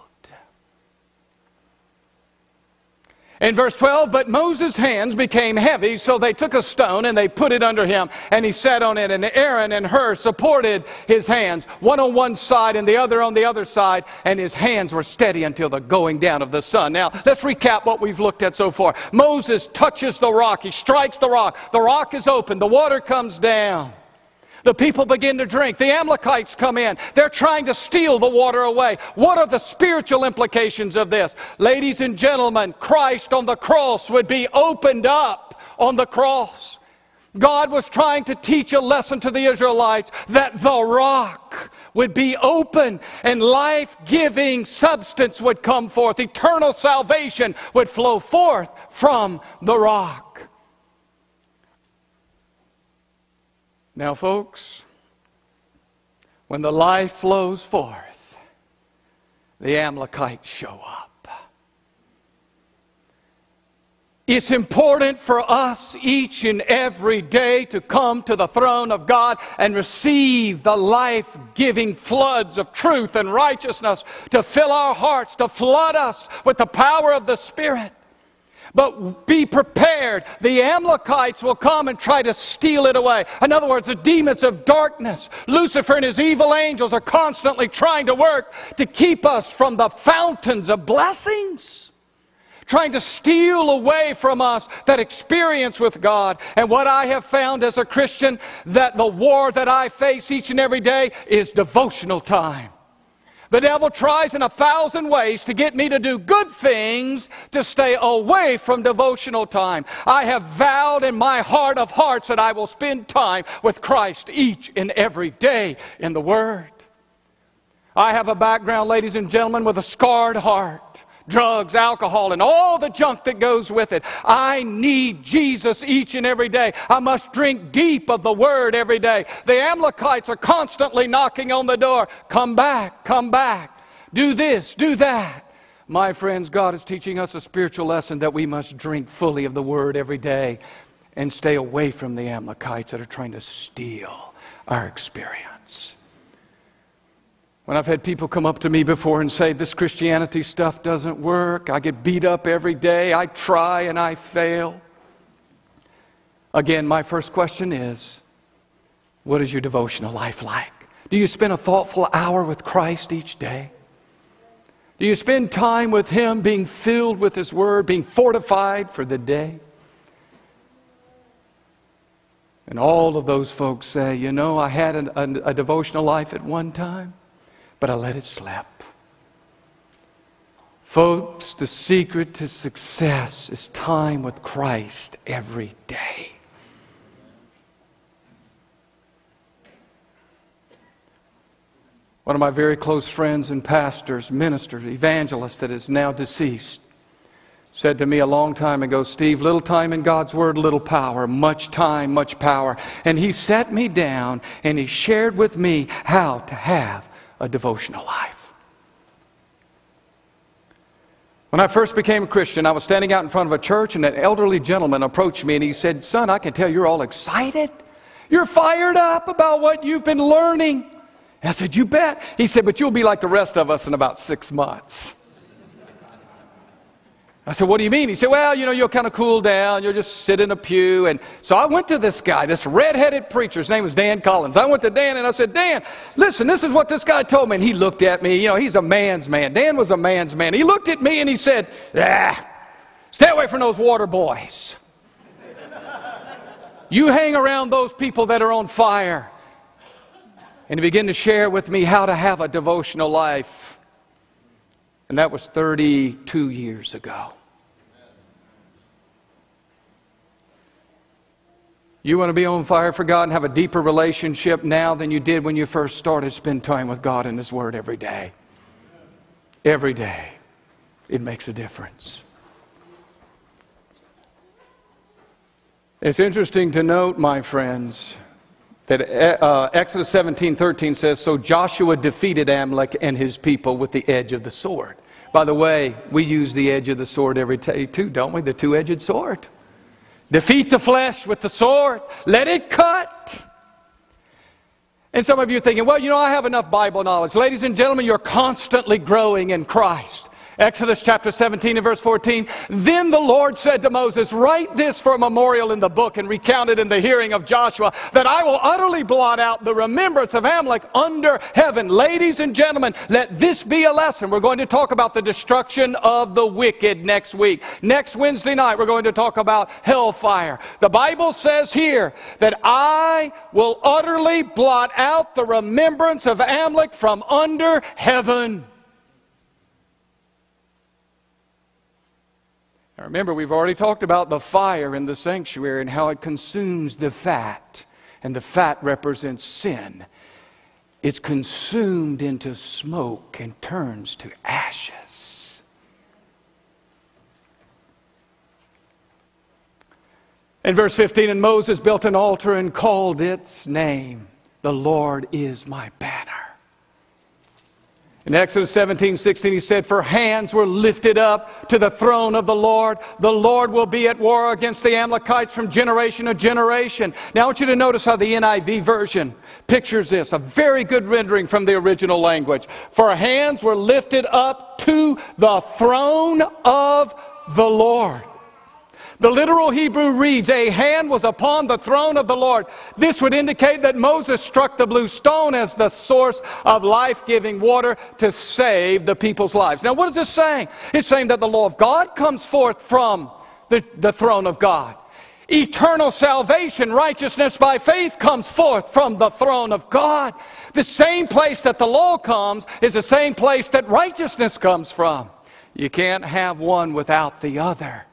In verse twelve, but Moses' hands became heavy, so they took a stone and they put it under him, and he sat on it, and Aaron and Hur supported his hands, one on one side and the other on the other side, and his hands were steady until the going down of the sun. Now, let's recap what we've looked at so far. Moses touches the rock. He strikes the rock. The rock is open. The water comes down. The people begin to drink. The Amalekites come in. They're trying to steal the water away. What are the spiritual implications of this? Ladies and gentlemen, Christ on the cross would be opened up on the cross. God was trying to teach a lesson to the Israelites that the rock would be open and life-giving substance would come forth. Eternal salvation would flow forth from the rock. Now, folks, when the life flows forth, the Amalekites show up. It's important for us each and every day to come to the throne of God and receive the life-giving floods of truth and righteousness to fill our hearts, to flood us with the power of the Spirit. But be prepared. The Amalekites will come and try to steal it away. In other words, the demons of darkness, Lucifer and his evil angels are constantly trying to work to keep us from the fountains of blessings, trying to steal away from us that experience with God. And what I have found as a Christian, that the war that I face each and every day is devotional time. The devil tries in a thousand ways to get me to do good things to stay away from devotional time. I have vowed in my heart of hearts that I will spend time with Christ each and every day in the Word. I have a background, ladies and gentlemen, with a scarred heart. Drugs, alcohol, and all the junk that goes with it. I need Jesus each and every day. I must drink deep of the Word every day. The Amalekites are constantly knocking on the door. Come back, come back. Do this, do that. My friends, God is teaching us a spiritual lesson that we must drink fully of the Word every day and stay away from the Amalekites that are trying to steal our experience. When I've had people come up to me before and say, this Christianity stuff doesn't work, I get beat up every day, I try and I fail. Again, my first question is, what is your devotional life like? Do you spend a thoughtful hour with Christ each day? Do you spend time with Him being filled with His Word, being fortified for the day? And all of those folks say, you know, I had an, a, a devotional life at one time, but I let it slip. Folks, the secret to success is time with Christ every day. One of my very close friends and pastors, ministers, evangelists that is now deceased, said to me a long time ago, Steve, little time in God's Word, little power, much time, much power. And he sat me down and he shared with me how to have a devotional life. When I first became a Christian, I was standing out in front of a church and an elderly gentleman approached me and he said, son, I can tell you're all excited. You're fired up about what you've been learning. I said, you bet. He said, but you'll be like the rest of us in about six months. I said, what do you mean? He said, well, you know, you'll kind of cool down. You'll just sit in a pew. And so I went to this guy, this red-headed preacher. His name was Dan Collins. I went to Dan and I said, Dan, listen, this is what this guy told me. And he looked at me. You know, he's a man's man. Dan was a man's man. He looked at me and he said, ah, stay away from those water boys. You hang around those people that are on fire. And he began to share with me how to have a devotional life. And that was thirty-two years ago. You want to be on fire for God and have a deeper relationship now than you did when you first started? Spend time with God and His Word every day. Every day. It makes a difference. It's interesting to note, my friends, that uh, Exodus seventeen thirteen says, so Joshua defeated Amalek and his people with the edge of the sword. By the way, we use the edge of the sword every day too, don't we? The two-edged sword. Defeat the flesh with the sword. Let it cut. And some of you are thinking, well, you know, I have enough Bible knowledge. Ladies and gentlemen, you're constantly growing in Christ. Exodus chapter seventeen and verse fourteen, then the Lord said to Moses, write this for a memorial in the book and recount it in the hearing of Joshua, that I will utterly blot out the remembrance of Amalek under heaven. Ladies and gentlemen, let this be a lesson. We're going to talk about the destruction of the wicked next week. Next Wednesday night, we're going to talk about hellfire. The Bible says here that I will utterly blot out the remembrance of Amalek from under heaven. Now remember, we've already talked about the fire in the sanctuary and how it consumes the fat. And the fat represents sin. It's consumed into smoke and turns to ashes. In verse fifteen, and Moses built an altar and called its name, the Lord is my banner. In Exodus seventeen sixteen, he said, for hands were lifted up to the throne of the Lord. The Lord will be at war against the Amalekites from generation to generation. Now I want you to notice how the N I V version pictures this. A very good rendering from the original language. For hands were lifted up to the throne of the Lord. The literal Hebrew reads, a hand was upon the throne of the Lord. This would indicate that Moses struck the blue stone as the source of life-giving water to save the people's lives. Now what is this saying? It's saying that the law of God comes forth from the, the throne of God. Eternal salvation, righteousness by faith comes forth from the throne of God. The same place that the law comes is the same place that righteousness comes from. You can't have one without the other.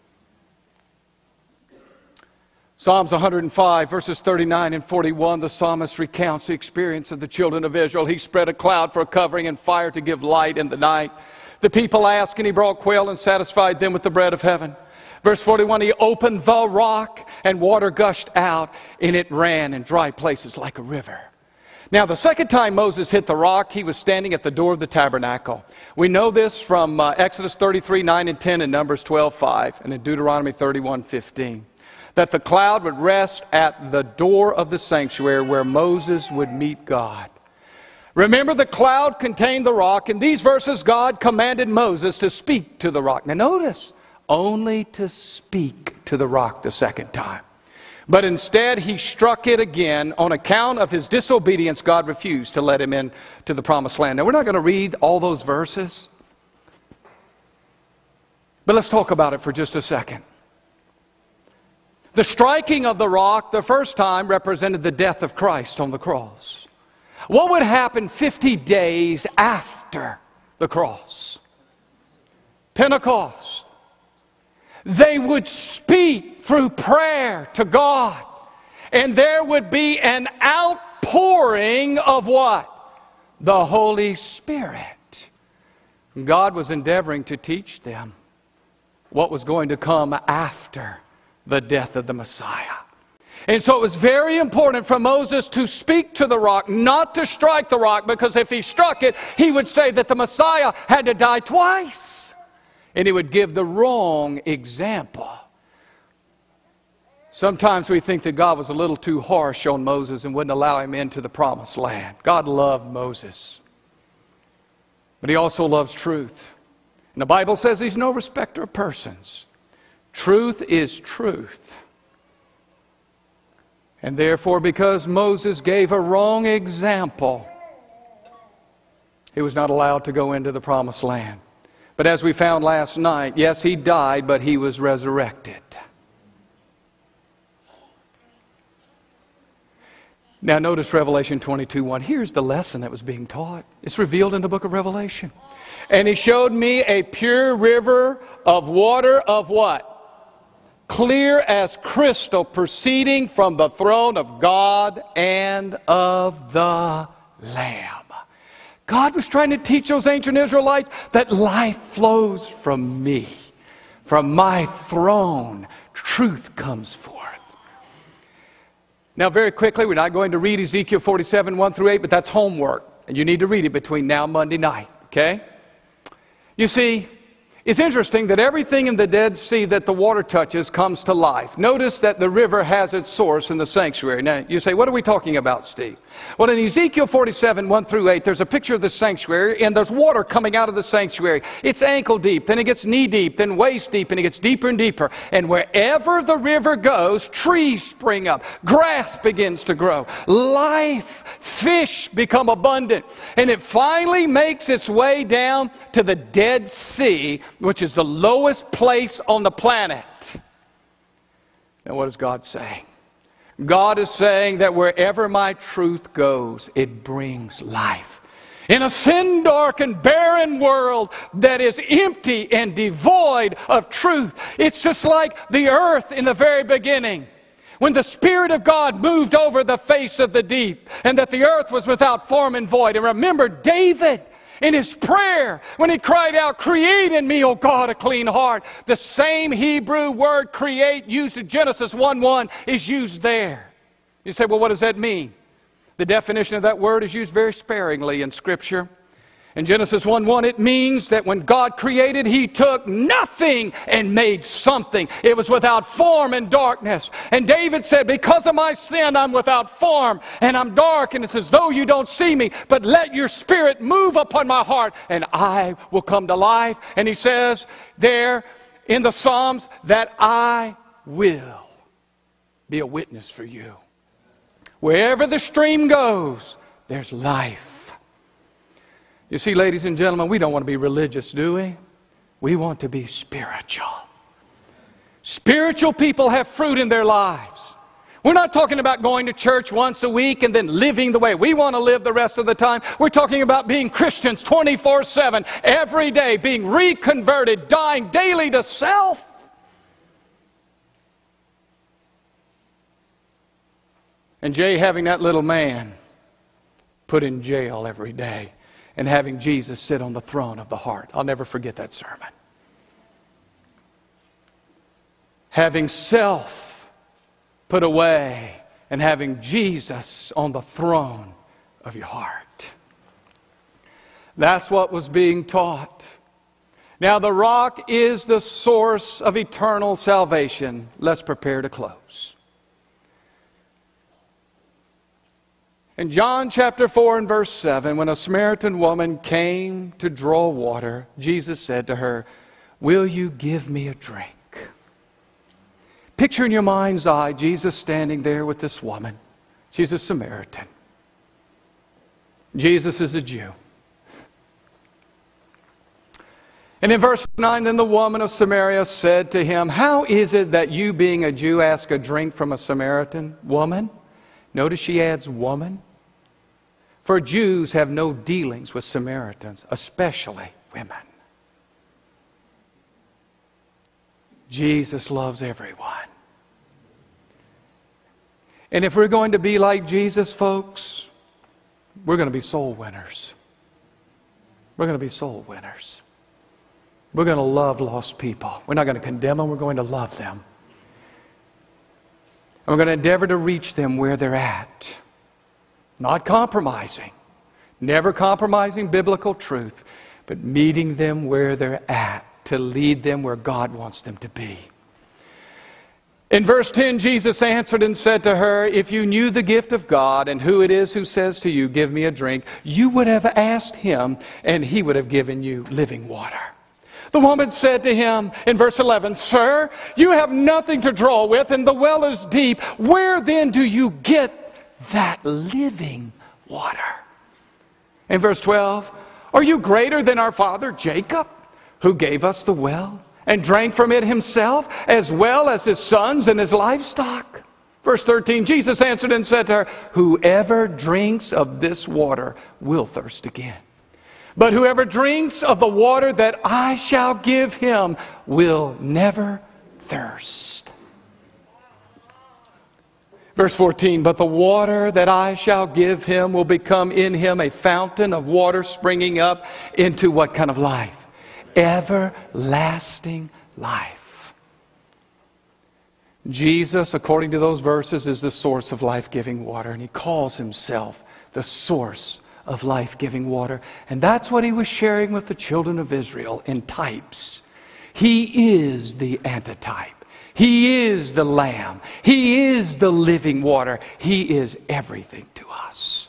Psalms one hundred five, verses thirty-nine and forty-one, the psalmist recounts the experience of the children of Israel. He spread a cloud for a covering and fire to give light in the night. The people asked, and he brought quail and satisfied them with the bread of heaven. Verse forty-one, he opened the rock, and water gushed out, and it ran in dry places like a river. Now, the second time Moses hit the rock, he was standing at the door of the tabernacle. We know this from uh, Exodus thirty-three, nine and ten, and Numbers twelve, five, and in Deuteronomy thirty-one, fifteen. That the cloud would rest at the door of the sanctuary where Moses would meet God. Remember, the cloud contained the rock. In these verses, God commanded Moses to speak to the rock. Now notice, only to speak to the rock the second time. But instead, he struck it again. On account of his disobedience, God refused to let him into the promised land. Now, we're not going to read all those verses, but let's talk about it for just a second. The striking of the rock the first time represented the death of Christ on the cross. What would happen fifty days after the cross? Pentecost. They would speak through prayer to God, and there would be an outpouring of what? The Holy Spirit. God was endeavoring to teach them what was going to come after the death of the Messiah. And so it was very important for Moses to speak to the rock, not to strike the rock, because if he struck it, he would say that the Messiah had to die twice. And he would give the wrong example. Sometimes we think that God was a little too harsh on Moses and wouldn't allow him into the promised land. God loved Moses, but he also loves truth. And the Bible says he's no respecter of persons. Truth is truth. And therefore, because Moses gave a wrong example, he was not allowed to go into the promised land. But as we found last night, yes, he died, but he was resurrected. Now notice Revelation twenty-two one. Here's the lesson that was being taught. It's revealed in the book of Revelation. And he showed me a pure river of water of what? Clear as crystal, proceeding from the throne of God and of the Lamb. God was trying to teach those ancient Israelites that life flows from me. From my throne, truth comes forth. Now, very quickly, we're not going to read Ezekiel forty-seven, one through eight, but that's homework. And you need to read it between now and Monday night, okay? You see, it's interesting that everything in the Dead Sea that the water touches comes to life. Notice that the river has its source in the sanctuary. Now, you say, what are we talking about, Steve? Well, in Ezekiel forty-seven, one through eight, there's a picture of the sanctuary, and there's water coming out of the sanctuary. It's ankle deep, then it gets knee deep, then waist deep, and it gets deeper and deeper. And wherever the river goes, trees spring up, grass begins to grow, life, fish become abundant, and it finally makes its way down to the Dead Sea, which is the lowest place on the planet. Now, what is God saying? God is saying that wherever my truth goes, it brings life. In a sin-darkened, barren world that is empty and devoid of truth, it's just like the earth in the very beginning, when the Spirit of God moved over the face of the deep, and that the earth was without form and void. And remember David, in his prayer, when he cried out, create in me, O God, a clean heart. The same Hebrew word create used in Genesis one one is used there. You say, well, what does that mean? The definition of that word is used very sparingly in Scripture. In Genesis one one, it means that when God created, He took nothing and made something. It was without form and darkness. And David said, because of my sin, I'm without form and I'm dark, and it's as though you don't see me. But let your Spirit move upon my heart, and I will come to life. And he says there in the Psalms that I will be a witness for you. Wherever the stream goes, there's life. You see, ladies and gentlemen, we don't want to be religious, do we? We want to be spiritual. Spiritual people have fruit in their lives. We're not talking about going to church once a week and then living the way we want to live the rest of the time. We're talking about being Christians twenty-four seven, every day, being reconverted, dying daily to self. And Jay having that little man put in jail every day, and having Jesus sit on the throne of the heart. I'll never forget that sermon. Having self put away and having Jesus on the throne of your heart. That's what was being taught. Now, the rock is the source of eternal salvation. Let's prepare to close. In John chapter four and verse seven, when a Samaritan woman came to draw water, Jesus said to her, "Will you give me a drink?" Picture in your mind's eye Jesus standing there with this woman. She's a Samaritan. Jesus is a Jew. And in verse nine, then the woman of Samaria said to him, "How is it that you, being a Jew, ask a drink from a Samaritan woman?" Notice she adds woman. For Jews have no dealings with Samaritans, especially women. Jesus loves everyone. And if we're going to be like Jesus, folks, we're going to be soul winners. We're going to be soul winners. We're going to love lost people. We're not going to condemn them. We're going to love them. And we're going to endeavor to reach them where they're at. Not compromising. Never compromising biblical truth, but meeting them where they're at to lead them where God wants them to be. In verse ten, Jesus answered and said to her, "If you knew the gift of God and who it is who says to you, 'Give me a drink,' you would have asked him, and he would have given you living water." The woman said to him in verse eleven, "Sir, you have nothing to draw with, and the well is deep. Where then do you get that living water?" In verse twelve, "Are you greater than our father Jacob, who gave us the well and drank from it himself, as well as his sons and his livestock?" Verse thirteen, Jesus answered and said to her, "Whoever drinks of this water will thirst again. But whoever drinks of the water that I shall give him will never thirst." Verse fourteen, "But the water that I shall give him will become in him a fountain of water springing up into" what kind of life? Everlasting life. Jesus, according to those verses, is the source of life-giving water, and he calls himself the source of life-giving water. And that's what he was sharing with the children of Israel in types. He is the antitype. He is the Lamb. He is the living water. He is everything to us.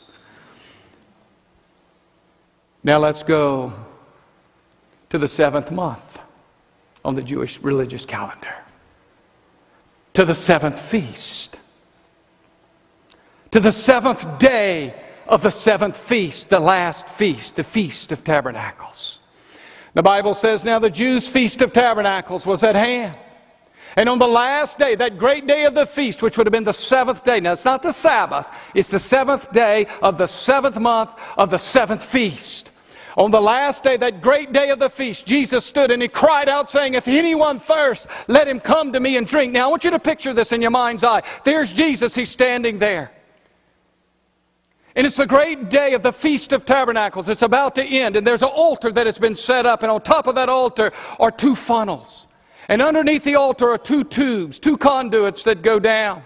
Now let's go to the seventh month on the Jewish religious calendar. To the seventh feast. To the seventh day of the seventh feast, the last feast, the Feast of Tabernacles. The Bible says, now the Jews' Feast of Tabernacles was at hand. And on the last day, that great day of the feast, which would have been the seventh day. Now, it's not the Sabbath. It's the seventh day of the seventh month of the seventh feast. On the last day, that great day of the feast, Jesus stood and he cried out saying, "If anyone thirsts, let him come to me and drink." Now, I want you to picture this in your mind's eye. There's Jesus. He's standing there. And it's the great day of the Feast of Tabernacles. It's about to end. And there's an altar that has been set up. And on top of that altar are two funnels. And underneath the altar are two tubes, two conduits that go down.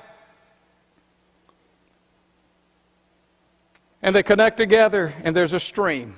And they connect together, and there's a stream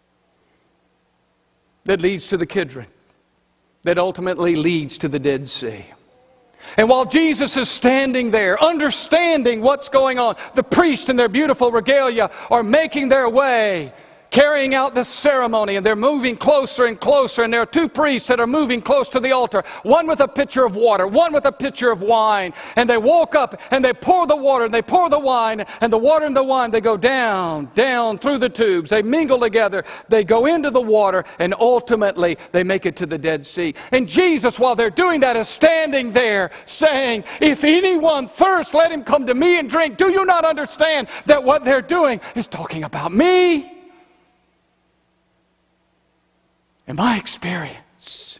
that leads to the Kidron, that ultimately leads to the Dead Sea. And while Jesus is standing there, understanding what's going on, the priests in their beautiful regalia are making their way, carrying out this ceremony, and they're moving closer and closer, and there are two priests that are moving close to the altar, one with a pitcher of water, one with a pitcher of wine, and they walk up and they pour the water and they pour the wine, and the water and the wine, they go down, down through the tubes, they mingle together, they go into the water, and ultimately they make it to the Dead Sea. And Jesus, while they're doing that, is standing there saying, "If anyone thirsts, let him come to me and drink." Do you not understand that what they're doing is talking about me? In my experience,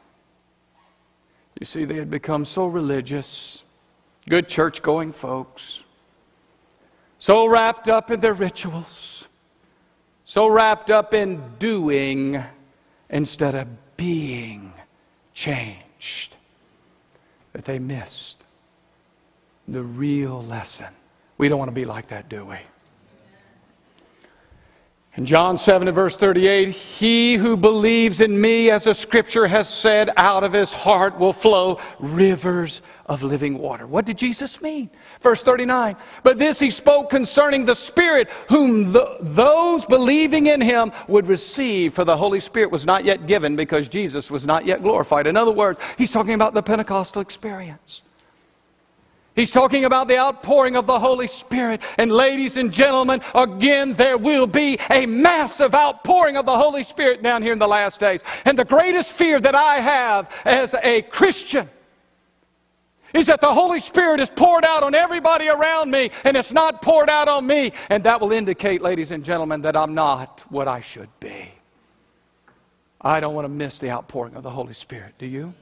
you see, they had become so religious, good church-going folks, so wrapped up in their rituals, so wrapped up in doing instead of being changed, that they missed the real lesson. We don't want to be like that, do we? In John seven and verse thirty-eight, he who believes in me, as the scripture has said, out of his heart will flow rivers of living water. What did Jesus mean? Verse thirty-nine, but this he spoke concerning the Spirit, whom the, those believing in him would receive, for the Holy Spirit was not yet given because Jesus was not yet glorified. In other words, he's talking about the Pentecostal experience. He's talking about the outpouring of the Holy Spirit. And ladies and gentlemen, again, there will be a massive outpouring of the Holy Spirit down here in the last days. And the greatest fear that I have as a Christian is that the Holy Spirit is poured out on everybody around me, and it's not poured out on me. And that will indicate, ladies and gentlemen, that I'm not what I should be. I don't want to miss the outpouring of the Holy Spirit. Do you?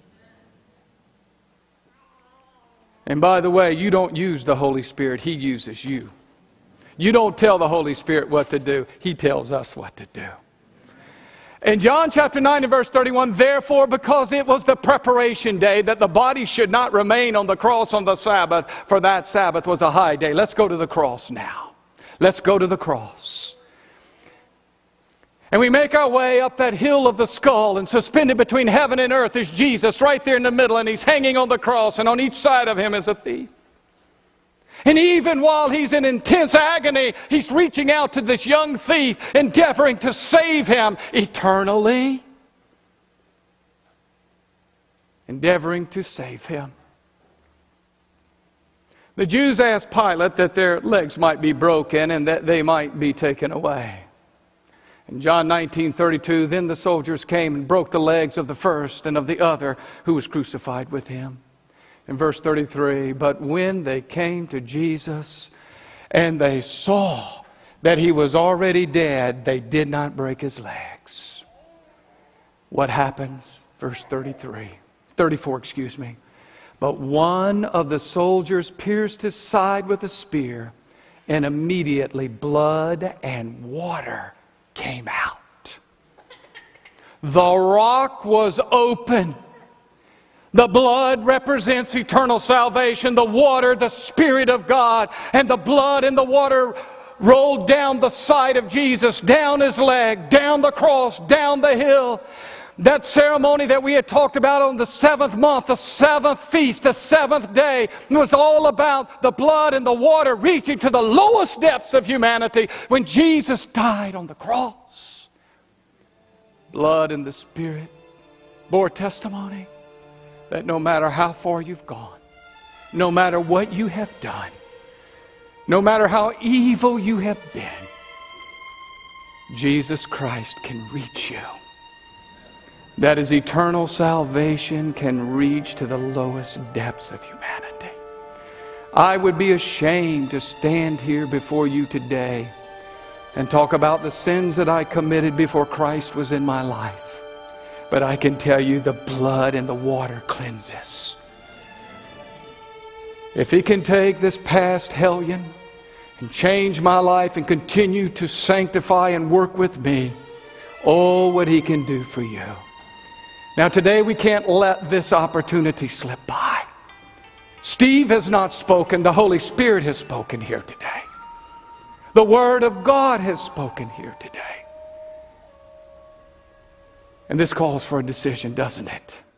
And by the way, you don't use the Holy Spirit. He uses you. You don't tell the Holy Spirit what to do. He tells us what to do. In John chapter nine and verse thirty-one, therefore, because it was the preparation day, that the body should not remain on the cross on the Sabbath, for that Sabbath was a high day. Let's go to the cross now. Let's go to the cross. And we make our way up that hill of the skull, and suspended between heaven and earth is Jesus right there in the middle, and he's hanging on the cross, and on each side of him is a thief. And even while he's in intense agony, he's reaching out to this young thief, endeavoring to save him eternally. Endeavoring to save him. The Jews asked Pilate that their legs might be broken and that they might be taken away. In John nineteen thirty-two, then the soldiers came and broke the legs of the first and of the other who was crucified with him. In verse thirty-three, but when they came to Jesus and they saw that he was already dead, they did not break his legs. What happens? Verse thirty-three, thirty-four, excuse me. But one of the soldiers pierced his side with a spear, and immediately blood and water came out. The rock was open. The blood represents eternal salvation. The water, the Spirit of God. And the blood and the water rolled down the side of Jesus, down his leg, down the cross, down the hill. That ceremony that we had talked about on the seventh month, the seventh feast, the seventh day, it was all about the blood and the water reaching to the lowest depths of humanity when Jesus died on the cross. Blood and the Spirit bore testimony that no matter how far you've gone, no matter what you have done, no matter how evil you have been, Jesus Christ can reach you. That is, eternal salvation can reach to the lowest depths of humanity. I would be ashamed to stand here before you today and talk about the sins that I committed before Christ was in my life. But I can tell you the blood and the water cleanses. If he can take this past hellion and change my life and continue to sanctify and work with me, oh, what he can do for you. Now today we can't let this opportunity slip by. Steve has not spoken. The Holy Spirit has spoken here today. The Word of God has spoken here today. And this calls for a decision, doesn't it?